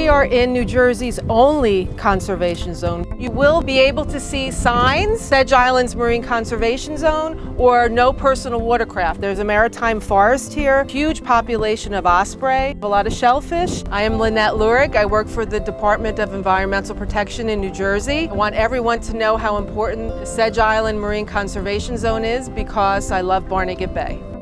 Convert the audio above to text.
We are in New Jersey's only conservation zone. You will be able to see signs, Sedge Island's Marine Conservation Zone, or no personal watercraft. There's a maritime forest here, huge population of osprey, a lot of shellfish. I am Lynette Lurig. I work for the Department of Environmental Protection in New Jersey. I want everyone to know how important the Sedge Island Marine Conservation Zone is because I love Barnegat Bay.